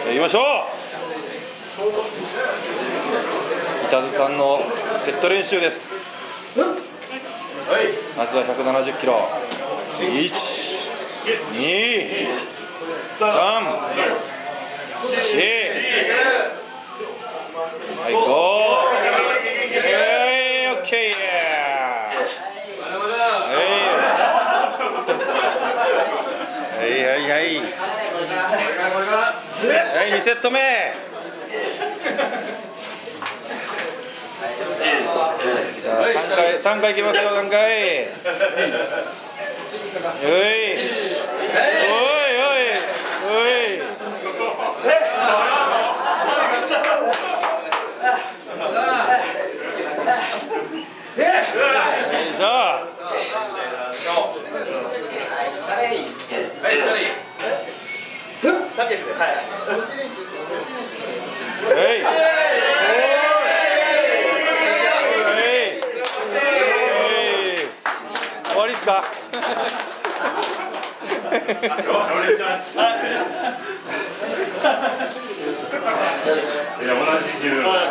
行きましょう。板津さんのセット練習です。まずは170キロ。1、2、3、4、はい、5、オッケー。はい、2セット目。3回いきますよ、3回。おい終わりっすか？ 同じ